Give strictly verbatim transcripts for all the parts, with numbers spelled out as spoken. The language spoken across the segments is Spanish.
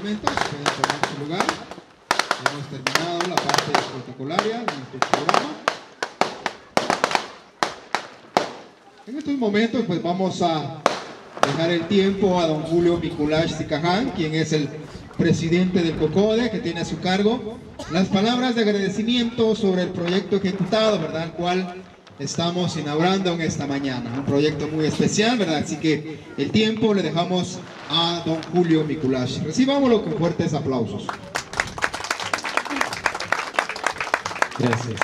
momentos pueden tomar su lugar. Hemos terminado la parte protocolaria de nuestro programa. En estos momentos pues vamos a dejar el tiempo a don Julio Mikulash Sicaján, quien es el presidente del COCODE, que tiene a su cargo las palabras de agradecimiento sobre el proyecto ejecutado, ¿verdad? El cual estamos inaugurando en esta mañana. Un proyecto muy especial, ¿verdad? Así que el tiempo le dejamos a don Julio Mikulash. Recibámoslo con fuertes aplausos. Gracias.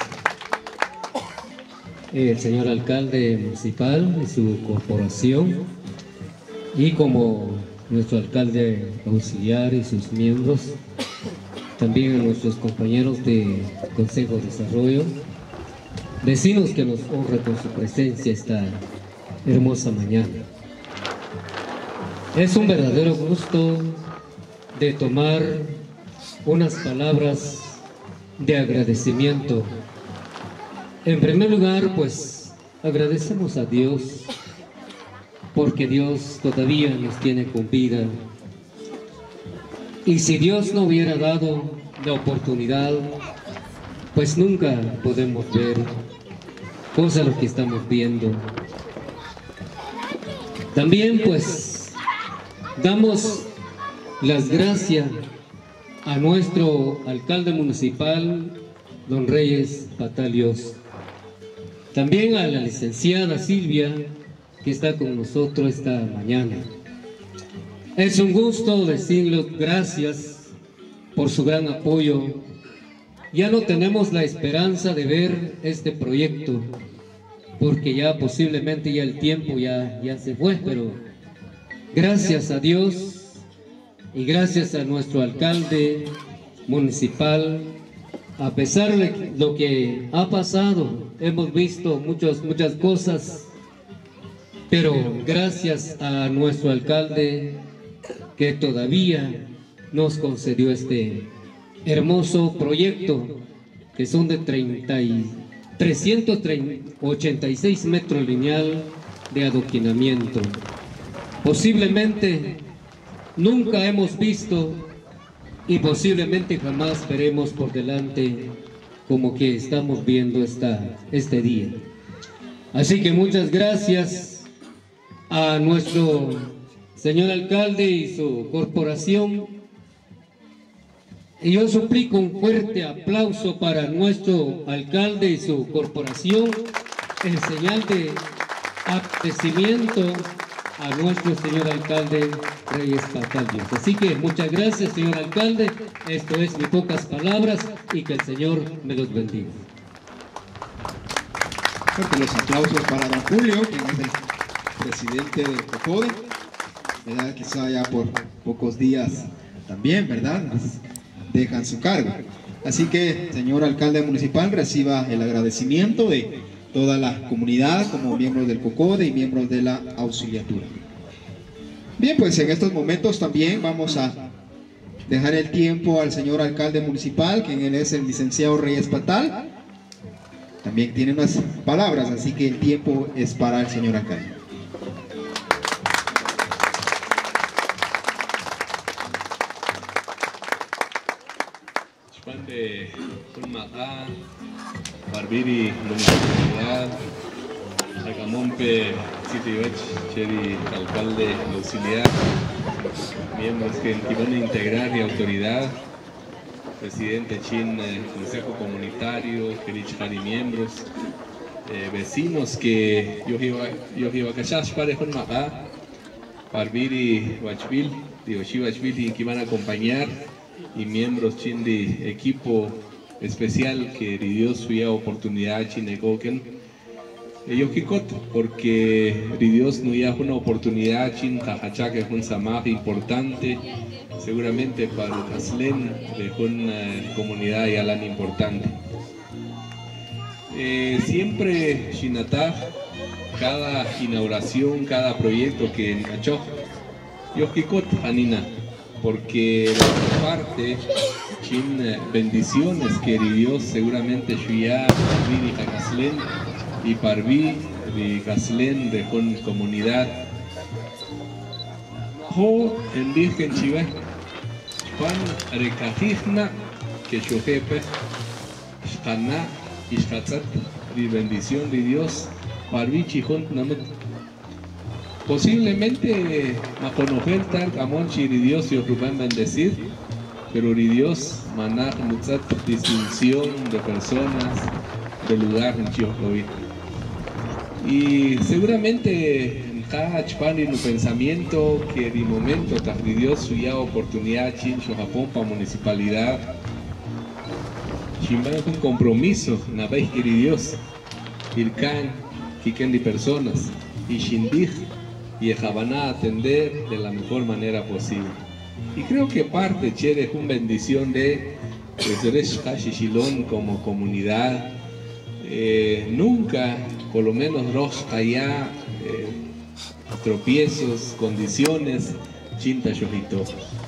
El señor alcalde municipal y su corporación, y como nuestro alcalde auxiliar y sus miembros, también a nuestros compañeros de Consejo de Desarrollo, vecinos que nos honran con su presencia esta hermosa mañana. Es un verdadero gusto de tomar unas palabras de agradecimiento. En primer lugar, pues agradecemos a Dios porque Dios todavía nos tiene con vida. Y si Dios no hubiera dado la oportunidad, pues nunca podemos ver cosas lo que estamos viendo. También pues damos las gracias a nuestro alcalde municipal, don Reyes Patalios. También a la licenciada Silvia, que está con nosotros esta mañana. Es un gusto decirles gracias por su gran apoyo. Ya no tenemos la esperanza de ver este proyecto, porque ya posiblemente ya el tiempo ya, ya se fue, pero gracias a Dios y gracias a nuestro alcalde municipal, a pesar de lo que ha pasado, hemos visto muchas, muchas cosas, pero gracias a nuestro alcalde que todavía nos concedió este hermoso proyecto, que son de trescientos ochenta y seis metros lineal de adoquinamiento. Posiblemente nunca hemos visto y posiblemente jamás veremos por delante como que estamos viendo esta, este día. Así que muchas gracias a nuestro señor alcalde y su corporación. Y yo suplico un fuerte aplauso para nuestro alcalde y su corporación en señal de agradecimiento a nuestro señor alcalde Reyes Patalios. Así que muchas gracias, señor alcalde. Esto es mis pocas palabras y que el Señor me los bendiga. Fuerte los aplausos para don Julio, quien es el presidente del COCODE, ¿verdad? Quizá ya por pocos días también, ¿verdad? Dejan su cargo. Así que, señor alcalde municipal, reciba el agradecimiento de toda la comunidad como miembros del COCODE y miembros de la auxiliatura. Bien, pues en estos momentos también vamos a dejar el tiempo al señor alcalde municipal, quien él es el licenciado Reyes Patal. También tiene unas palabras, así que el tiempo es para el señor alcalde. de Maca, Barbiri, Municipalidad, Sacamompe, Sitibach, Cheri, alcalde auxiliar, miembros que van a integrar y autoridad, presidente Chin, eh, consejo comunitario, Kerichari, miembros, eh, vecinos que yo iba a callar para con Maca, Barbiri, Wachville, Dioshi Wachville, que van a acompañar, y miembros chin de equipo especial que Dios fue oportunidad chinecoquen ellos kikot porque Dios no ya una oportunidad chin tajacha que es un samaj importante seguramente para Caslen de una comunidad y alan importante eh, siempre chinatá cada inauguración cada proyecto que en Achoj yo kikot anina porque la parte chin bendiciones que Dios seguramente Shuya Parvi de Caslen y Parvi de Caslen de con comunidad Jo en Virgen Chive Chpan recajigna que shojepe, shkana, ishkatzat, de bendición de Dios, parvichi junt namet. Posiblemente ma conocer tal camón chiri Dios y Rubén bendecir, pero ri Dios manar mutzat distinción de personas, de lugar en Chiojlovi. Y seguramente en cada chpan y un pensamiento que de momento tras de Dios suya oportunidad chincho Japón para municipalidad. Chimba es un compromiso, na vez que Dios, irkan, quiquen de personas, y shindig, y ejabaná atender de la mejor manera posible. Y creo que parte, chere, es una bendición de Reseresh Hashishilón como comunidad. Eh, nunca, por lo menos, Rosh Hayá, eh, tropiezos, condiciones, chinta shojito.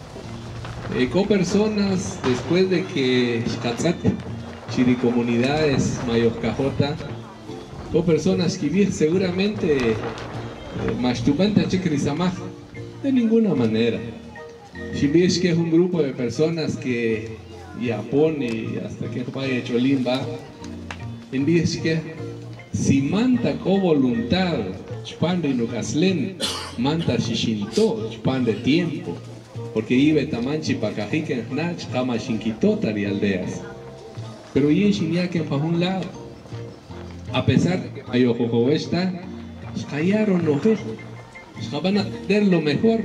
Eh, con personas, después de que Shkatzat, chiri comunidades, Mayoscajota, con personas que vi seguramente Mashtubanta Chekrisamaj, de ninguna manera. Si ves que es un grupo de personas que ya pone hasta que vaya Cholimba, en vez que si manta con voluntad, chpan de Nukaslen, manta shishinto, chpan de tiempo, porque iba tamanchi pacajique nach, jama shinquitota de aldeas. Pero y en Shinyake para un lado, a pesar de que Mayojojo está, callaron los ojos, van a tener lo mejor,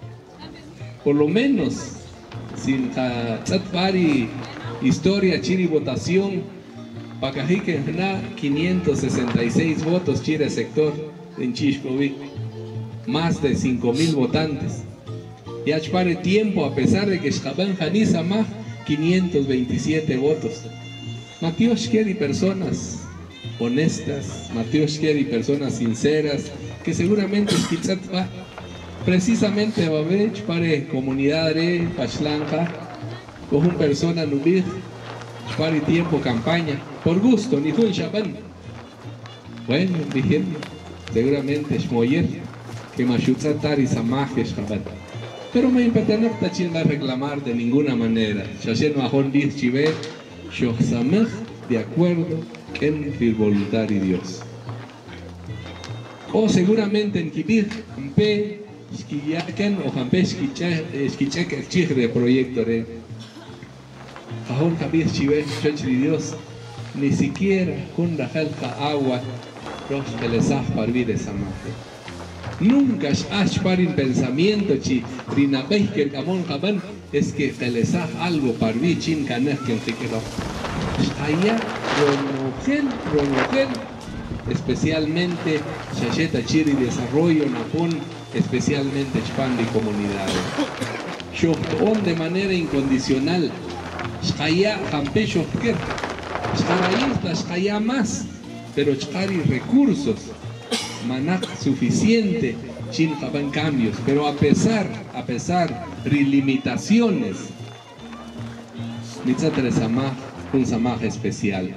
por lo menos, sin chatpari, historia, chiri, votación, pacajique na quinientos sesenta y seis votos, chire sector en Chishkovi, más de cinco mil votantes. Y achpare tiempo, a pesar de que Shkaban Janisa más quinientos veintisiete votos. Matios quiere personas honestas, Matios quiere personas sinceras, que seguramente es va precisamente va a ver para comunidad de Pachlanja, con una persona nubir, para tiempo campaña, por gusto, ni fue Shaban. Bueno, dijeron, seguramente es moyer, que Mashutzatar y Samaje Shaban. Pero me impetenor tachin va a reclamar de ninguna manera. Shashen Mahon Dir Chive, Shochsamech, de acuerdo en el voluntad de Dios. O seguramente en Kibir, Mpe, Skiyaken o Jampe Skichek el Chigre proyecto de Ahon Kabir Chive, Choch de Dios, ni siquiera con la jalca agua, los pelesaj para vivir esa magia. Nunca has para el pensamiento chi rinabej que el camón jaban es que pelesaj algo para vivir chin canej que te quedó. Allá Ronogel, Ronogel, especialmente Shasheta Chiri Desarrollo Napón, especialmente Chpandi Comunidades. Shofton de manera incondicional, Shaya Jampe Shofker, Shkarayista, Shaya más, pero Shkari recursos, Manak suficiente, Chin Jaban cambios, pero a pesar, a pesar de limitaciones, Mitzatre Samaj, un Samaj especial.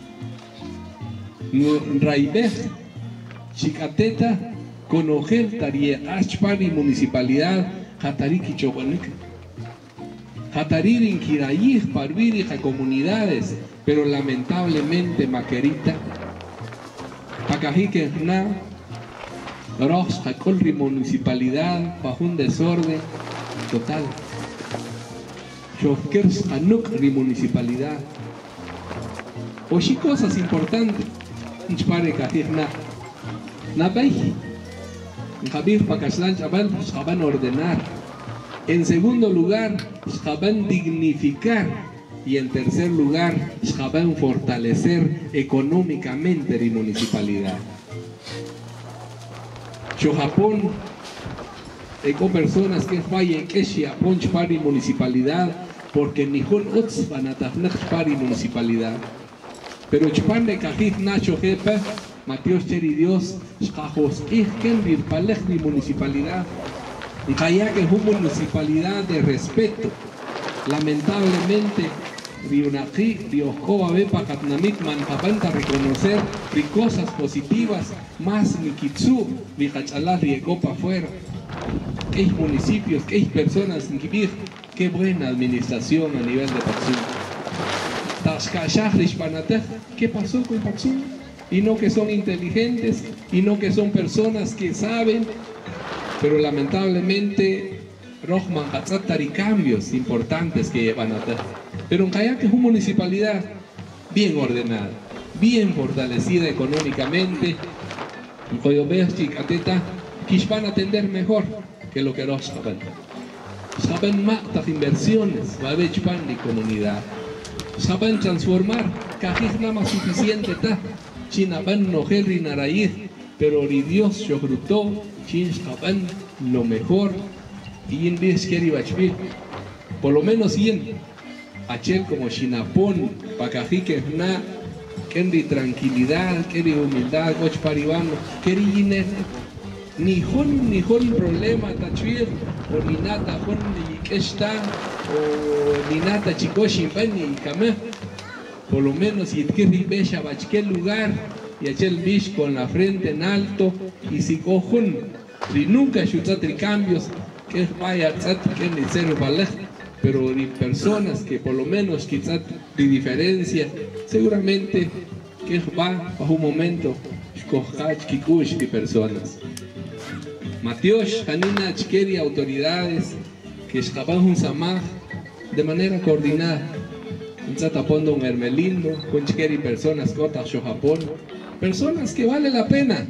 Raibej, Chicateta, Conogel, Tarie, Ashpari, Municipalidad, Hatariki Chobanik, Hataririn, Kirayij, Parviri, comunidades, pero lamentablemente Maquerita, Pacajique, Na, Rox, Jacolri, Municipalidad, bajo un desorden total. Shofkers, Anuk, Municipalidad. Oshi cosas importantes. Nchpare Kajirna. Nabay. Jabir Pakaslan Chabal, Shaban ordenar. En segundo lugar, Shaban dignificar. Y en tercer lugar, Shaban fortalecer económicamente la municipalidad. Japón, eco personas que fallen que si Japón Chpari municipalidad, porque Nihon Ots van a tener Chpari municipalidad. Pero Chpan de Cajit Nacho Jepa, Mateos Cheri Dios, Chajos Iken Virpalej ni municipalidad. Nkaya que es una municipalidad de respeto. Lamentablemente, Rionaki, Rioscoa, Bepa, Katnamik, Manjapanta, reconocer cosas positivas, más Nikitsu, Mijachalá, Riecopa afuera. Que hay municipios, que hay personas en Kibir, qué buena administración a nivel de Patsum. ¿Qué pasó con Patsum? Y no que son inteligentes, y no que son personas que saben, pero lamentablemente Rohman hay cambios importantes que llevan a hacer. Pero en Kayak es una municipalidad bien ordenada, bien fortalecida económicamente. En Coyobes y Cateta, que van a atender mejor que lo que los saben. Saben más las inversiones, va a haber en la comunidad. Saben transformar, que es nada más suficiente. China van no herri naraí, pero Dios yo grutó, Chin saben lo mejor. Y en vez que bachbil, por lo menos y en Achel como Chinapón, Pacají que es na, que tranquilidad, que humildad, coch paribano, que yiner. Ni hon ni hon problema tachvir o ni nada hon ni kesta o ni nada chikoshi bani kama por lo menos y que ribesha bachquel lugar y achel bish con la frente en alto y si cojon y nunca chutatri cambios que vaya tzat que ni cero balej pero ni personas que por lo menos quizás de diferencia seguramente que va a un momento escojar kikush de personas. Matios, Hanina, Chikeri, autoridades que escapan un samaj de manera coordinada. Un zatapondo un hermelindo, con Chikeri personas, Kota, Japón, personas que vale la pena.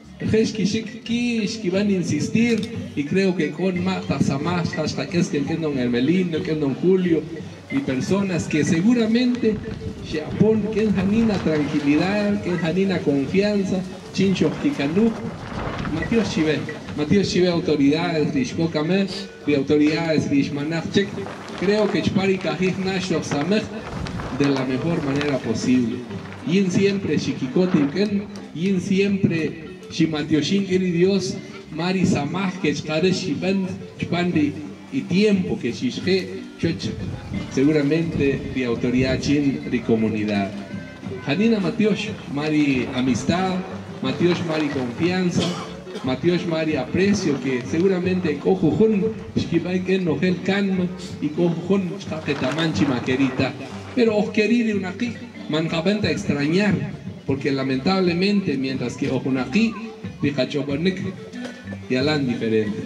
Que van a insistir y creo que con Mata, Samaj, hasta que es que el don Hermelindo, que el don Julio, y personas que seguramente Japón, que en Hanina tranquilidad, que en Hanina confianza, Chincho, Kikanuk, Matios Chive. Matías Chive, autoridades de Ishkokame, de autoridades de Ishmanachek, creo que Chpari Kajik Nashok Samech de la mejor manera posible. Y en siempre Shikikotiken, y en siempre Shimatioshin Kiri Dios, Mari Samach, que Chkare Shiben, Chpandi y tiempo que Shishke, Choch, seguramente de autoridad chin de comunidad. Hanina Matios, Mari Amistad, Matios Mari Confianza, Matios Mari aprecio que seguramente cojo jun esquivai que no gel calma y cojo jun que tamanchi maquerita pero os querir una aquí mancabenta extrañar porque lamentablemente mientras que ojo una aquí pijachobonik y alan diferente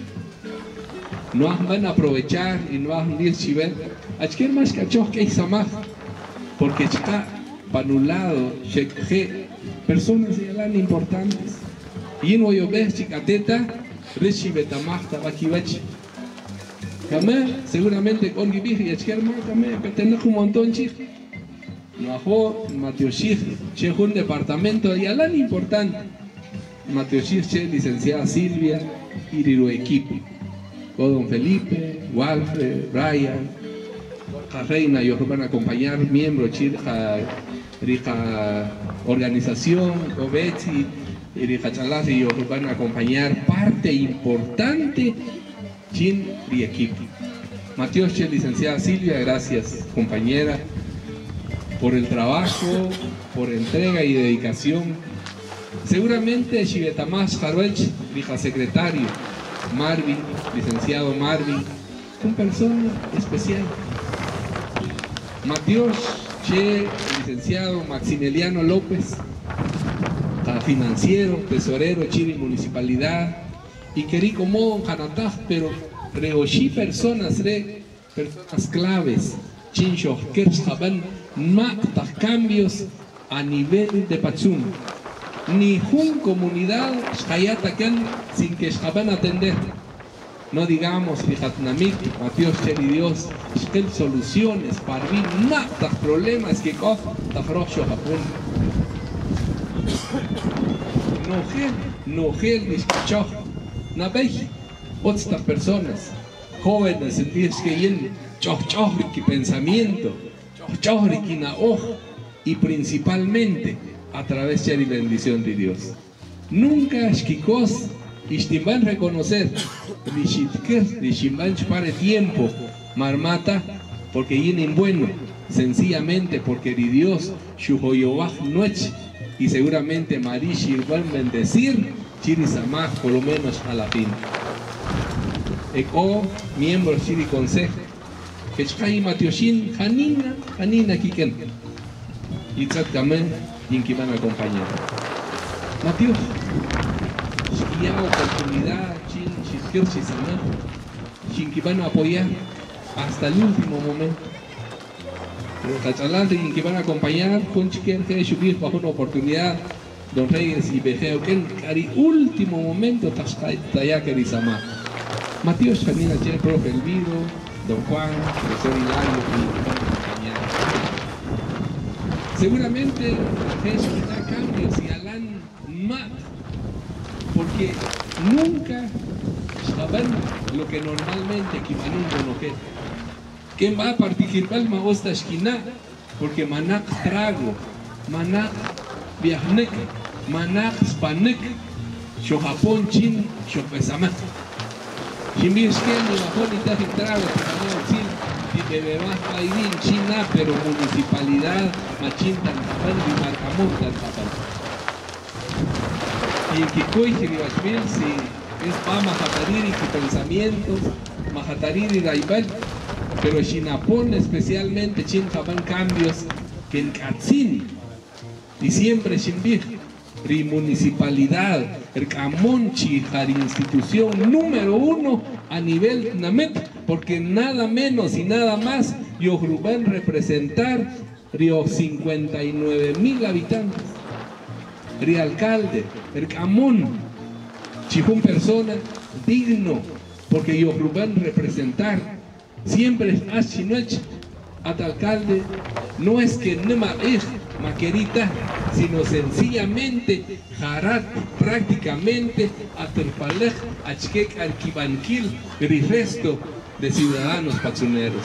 no van a aprovechar y no van a ir chivel achquer más cachos que más porque está panulado cheque personas y alan importantes. Y no yo veo chicateta, recibe tamachta bakibachi. Kame, seguramente con Gibij y Echkerma, kame, pertenece un montón chich. No ajo, Matioshich, che un departamento y alan importante. Matioshich, che licenciada Silvia, y lo equipo. Con don Felipe, Walfred, Brian, la reina, ellos van a acompañar miembros chilja, rica organización, Obetsi. Y de Hachalaz y ellos van a acompañar parte importante chin de equipo. Matios, licenciada Silvia, gracias compañera por el trabajo, por entrega y dedicación. Seguramente Shibetamás Jaruech, hija secretario, Marvin, licenciado Marvin, una persona especial. Matios, Che, licenciado Maximiliano López, financiero, tesorero, Chile Municipalidad, y querí como Janataj, pero reoshi personas, re, personas claves, Chincho, Kerchaban, Makta cambios a nivel de Patsum. Ni jun comunidad, Shayatakan, sin que Shaban atender. No digamos, Fijatnamik, Matios Cheli Dios, Shkel soluciones para vivir Makta problemas que cof, Tafrocho Japón. No gel, no gel, ni escuchó, no veis, otras personas, jóvenes, sentirse que yen, choch, choch, que pensamiento, choch, choch, que na ojo, y principalmente a través de la bendición de Dios. Nunca esquicos, y van a reconocer, ni shitker, ni shimban para tiempo, marmata, porque yen bueno, sencillamente porque di Dios, shuhoyobah noche. Y seguramente Marishi van a bendecir Chirisamaj por lo menos a la fin. Eco, miembros Chiri Consejo, Kechkai Matioshin, Hanina, Hanina Kiken. Y también, y que van a acompañar. Matios, si hay oportunidad, Chin, Chisquer, Chisana, Chin que van a apoyar hasta el último momento. Pero Tachalante, y que van a acompañar, con Chiquer, que subir bajo una oportunidad. Don Reyes y Bejeo, que en último momento Tayaka y Sama. Matías Camina, el profe Elviro, Don Juan, profesor Hilario, y seguramente Jesús da cambios y Alan más, porque nunca saben lo que normalmente Kimanun no que. ¿Quién va a participar en esta esquina? Porque Manak trago, Manak viajnek. Manak, Spanek, Sho Japón, Chin, Sho Pesamak. Chimbirshken, y Japón y Tajitrago, Chin, y Bebebas, Paidín, China, pero municipalidad, Machin, Tantapan, y Marcamón, Tantapan. Y en Kikoy, Jiribashmil, si es pa Mahatariri, que pensamientos, Mahatariri, Raibal, pero Chinapón, especialmente, Chin, Japón, cambios, que en Katzin, y siempre Chimbir. Municipalidad, el Camonchi, la institución número uno a nivel Namet, porque nada menos y nada más, yo Rubén representar Río cincuenta y nueve mil habitantes, Río alcalde, el Camón, Chifún persona digno, porque yo Rubén representar siempre es Chinoch, at alcalde, no es que nema es maquerita, sino sencillamente jarat prácticamente aterpalej achkek arquibanquil el resto de ciudadanos pachuneros.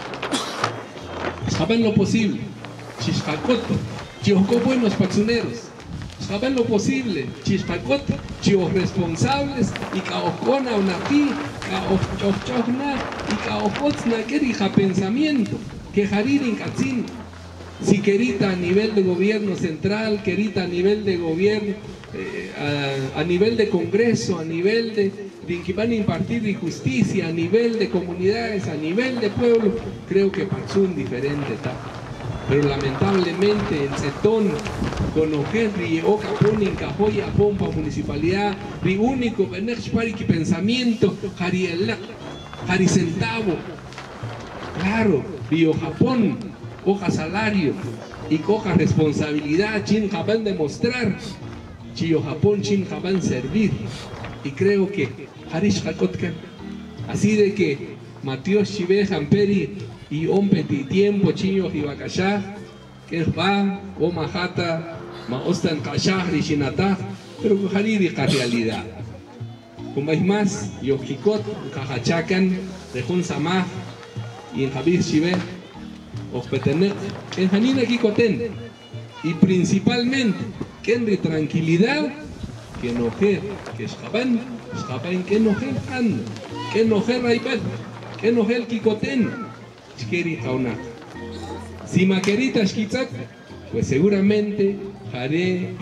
Saben lo posible, Chispacoto, Chiosco buenos pachuneros. Saben lo posible, Chispacoto, Chios responsables y Caocona unapi, Caochochna y Caopotzna querija pensamiento, que Jaririn Katzin. Si querita a nivel de gobierno central, querita a nivel de gobierno, eh, a, a nivel de congreso, a nivel de, de que van a impartir de justicia, a nivel de comunidades, a nivel de pueblo, creo que pasó un diferente etapa. Pero lamentablemente el Setón, con Ojerri, Ocapón, Incajoya, Pompa, Municipalidad, Ri único, Benechpariki, pensamiento, Jariel, Jari centavo, claro, Río Japón, coja salario y coja responsabilidad, Chin Japán demostrar, Chio Japón, Chin Japán servir. Y creo que Harish Hakotkan, así de que Matios Chive Jamperi y Ompeti tiempo, Chio Hibakashah, que va, o Mahata, Maostan Kashah, Rishinatah, pero con Hariri la realidad. Como hay más, Yohikot, Kahachakan, Rejun Samah y en Habir Chive. Ospetenek, en Janina Kikoten, y principalmente, que en tranquilidad, que enoje, que escapan, escapan, que enoje anda, que enoje raipet, que enoje el Kikoten, Chkeri Jaunat. Si maquerita Shkitzat, pues seguramente haré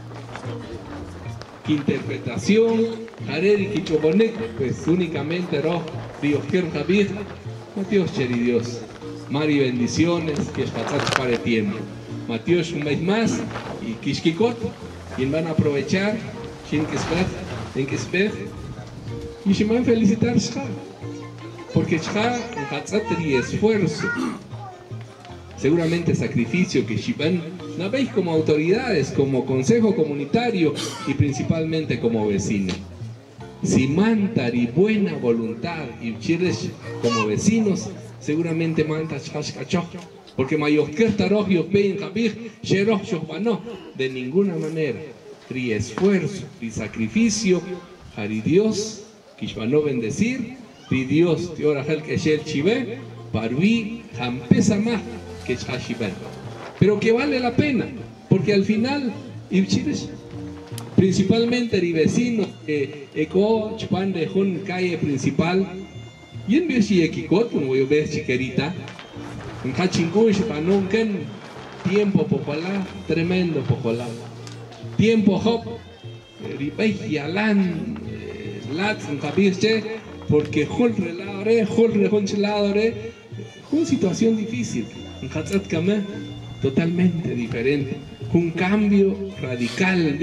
interpretación, haré y Kichobonek, pues únicamente Roh, Diosquer Javier, Dios Cheri Dios. Mari bendiciones, que es para el tiempo. Matios un mes más y Kishkikot, quien van a aprovechar, en que espera, y se van a felicitar Shah, porque Shah en esfuerzo, seguramente sacrificio que Shivan, no veis como autoridades, como consejo comunitario y principalmente como vecino. Si mantar y buena voluntad y chiles como vecinos, seguramente manta chashkacho, porque mayosker taroj yo pein kabir sheroh shohbano, de ninguna manera, tri esfuerzo, tri sacrificio, hari Dios, kishbano bendecir, tri Dios, tiora hel que shel chive, parvi, jampesa más que chashiben. Pero que vale la pena, porque al final, ibchires, principalmente ri vecinos, eh, eco chupan de jun calle principal. Y en vez de Ekikot, como yo veo chiquerita, en Cachingush, Panunken, tiempo popular, tremendo popular. Tiempo hop, Ripey Yalan, Lats, en Kabirche, porque Hulre Laure, Hulre Honcheladore, una situación difícil. En Hatzat Kameh, totalmente diferente. Un cambio radical,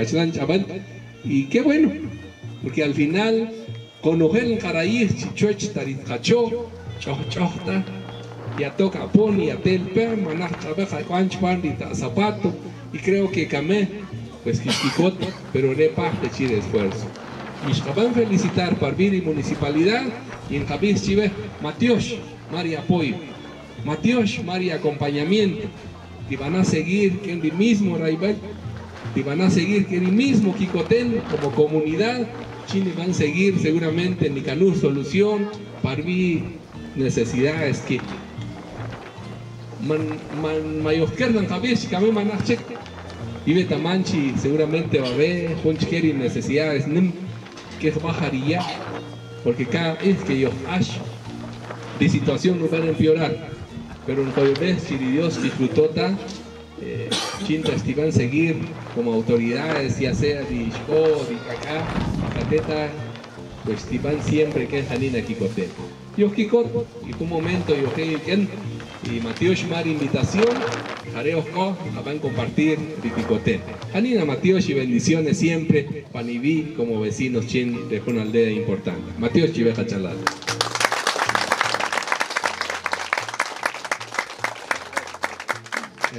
y qué bueno, porque al final, con Ojel Jaraí, Chichuech, Tarit Hacho, Chochota, ya toca Poni, ya Telpe, Manach Chabeja, Juanchpan, Zapato, y creo que Kameh, pues Kishkikot, pero ne parte chile esfuerzo. Y felicitar Parviri Municipalidad y en Javis Chive, Matios, María apoyo, Matios, María acompañamiento, y van a seguir que el mismo Raibel, y van a seguir que el mismo Kikotén como comunidad, Chile van a seguir seguramente en Nicanú solución, Parví necesidades que man man mayosquerdan Javis, que a mí manachek, y Betamanchi seguramente va a haber, Punchkeri necesidades, que bajaría, porque cada vez que yo hash de situación no van a empeorar, pero en Joyobes, si Dios disfrutota, eh, chintas que van a seguir como autoridades, ya sea de Ishko, de Kaká, Cateta, pues que van siempre que es Janina Kikote. Yo Kikot, y un momento yo que y Matios Mar invitación, Jareos Ko, van a compartir de Kikote. Janina Matios y bendiciones siempre, Panibí como vecinos chin de una aldea importante. Matios Chiveja Chalada.